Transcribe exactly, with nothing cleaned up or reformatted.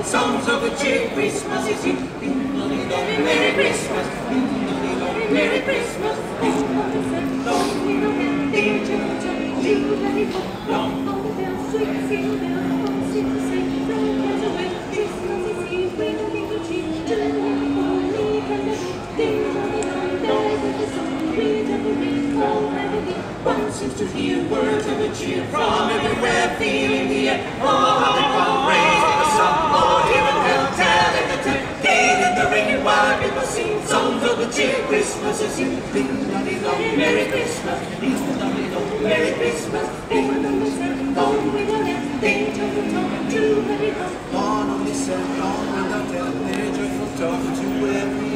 songs of a cheer. Christmas is here. Merry Christmas. Merry Christmas. Long we don't have danger. Long all the bells, sweet single bells, all seem to say, long cares away. Christmas is here. Bring a little cheer to the holy candle. Ding dong dong, there is the song. Read every day, all melody. One seems to hear words of a cheer from everywhere, feeling the air. Oh, how they call praise in the sun. Oh, hear and tell, tell in the tent. Gate in the ringing while people sing songs of the cheer. Christmas is here. Ding dong dong, Merry Christmas. Ding dong dong, Merry Christmas. Ding dong dong, long we don't have danger to talk to every home. On only said, long without tell, their joyful talk to every